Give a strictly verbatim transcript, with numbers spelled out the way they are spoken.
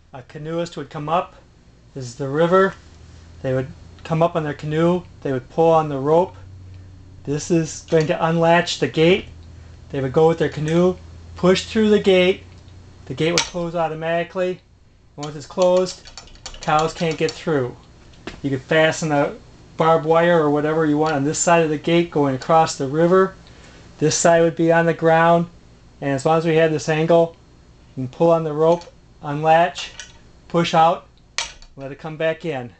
A canoeist would come up. This is the river. They would come up on their canoe. They would pull on the rope. This is going to unlatch the gate. They would go with their canoe, push through the gate. The gate would close automatically. Once it's closed, cows can't get through. You could fasten a barbed wire or whatever you want on this side of the gate going across the river. This side would be on the ground, and as long as we had this angle, you can pull on the rope, unlatch, push out, let it come back in.